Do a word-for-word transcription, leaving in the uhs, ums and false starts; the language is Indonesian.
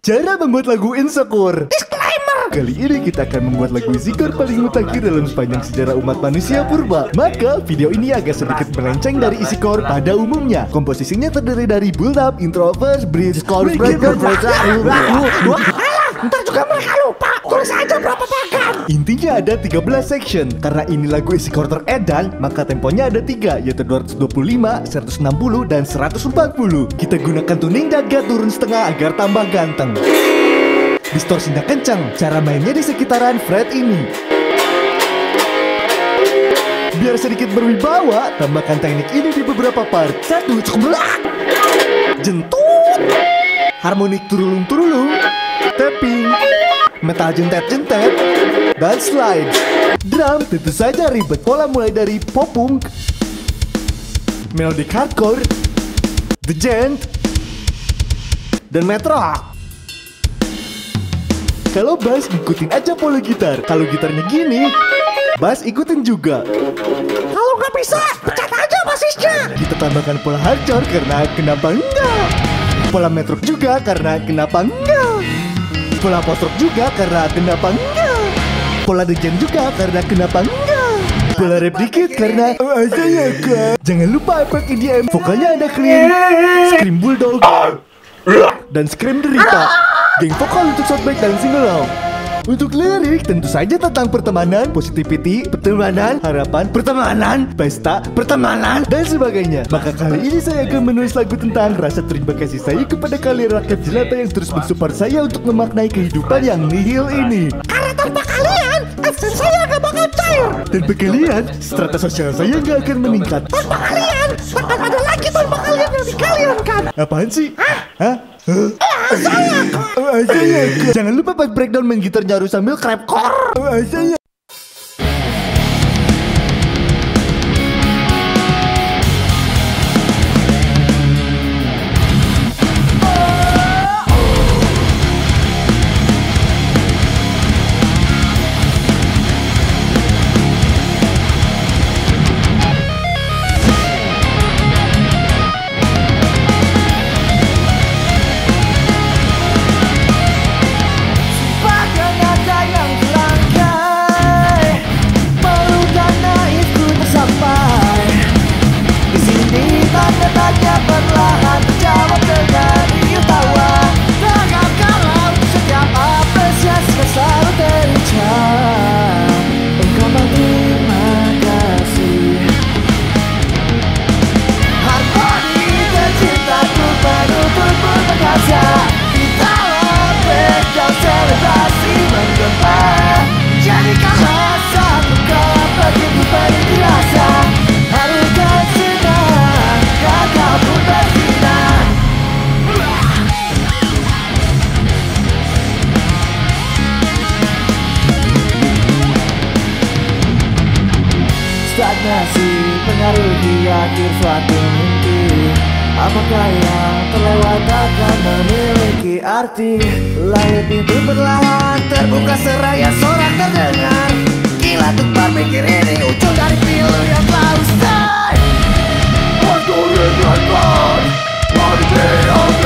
Cara membuat lagu Insecure. Disclaimer. Kali ini kita akan membuat lagu Insecure paling mutakhir dalam sepanjang sejarah umat manusia purba. Maka video ini agak sedikit melenceng dari isi core pada umumnya. Komposisinya terdiri dari build up, intro, verse, bridge, chorus, breakdown, ntar juga mereka lupa. Tulis aja berapa pakan. Intinya ada tiga belas section. Karena ini lagu Insecure teredan, maka temponya ada tiga, yaitu dua ratus dua puluh lima, seratus enam puluh, dan seratus empat puluh. Kita gunakan tuning dada turun setengah agar tambah ganteng. Distorsinya kencang. Cara mainnya di sekitaran fret ini. Biar sedikit berwibawa, tambahkan teknik ini di beberapa part. Satu, cukup jentut, harmonik turulung-turulung, tapping, metal jentet-jentet, dan slide. Drum tentu saja ribet. Pola mulai dari pop punk, melodic hardcore, the gent, dan metal rock. Kalau bass ikutin aja pola gitar. Kalau gitarnya gini, bass ikutin juga. Kalau nggak bisa, pecat aja bassisnya. Kita tambahkan pola hardcore karena kenapa enggak. Pola metrok juga karena kenapa enggak. Pola post-rock juga karena kenapa enggak. Pola degen juga karena kenapa enggak. Pola rap dikit karena oh aja ya kak. Jangan lupa efek E D M. Vokalnya ada clean, scream bulldog, dan scream derita. Geng vokal untuk shotback dan singalong. Untuk lirik tentu saja tentang pertemanan, positivity, pertemanan, harapan, pertemanan, pesta, pertemanan, dan sebagainya. Maka kali ini saya akan menulis lagu tentang rasa terima kasih saya kepada kalian rakyat jelata yang terus mensupport saya untuk memaknai kehidupan yang nihil ini. Karena tanpa kalian, aksen saya gak bakal cair. Tanpa kalian, strata sosial saya gak akan meningkat. Tanpa kalian, akan ada lagi tanpa kalian yang di kalian kan. Apaan sih? Hah? Hah? Huh? Oh, saya kok. Oh, saya kok. Jangan lupa pas breakdown main gitar nyaru sambil crapcore. Oh, saya. Perlahan terjawab dengan riuh tawa. Tanggap kalau setiap apresiasi selalu terucap. Engkau berterima kasih. Harmoni terciptaku penutup berkaca. Kita lebih jauh selebrasi menggema. Jadikanlah satu kau begitu penuh dirasa. Harukan senang kau pun bersinar. Stagnasi pengaruhi akhir suatu mimpi. Apakah yang terlewat akan memiliki arti? Layar pintu perlahan terbuka seraya sorak terdengar. Gila tuh berpikir ini ujung dari pilu yang telah usai. Story and run, run, run, run,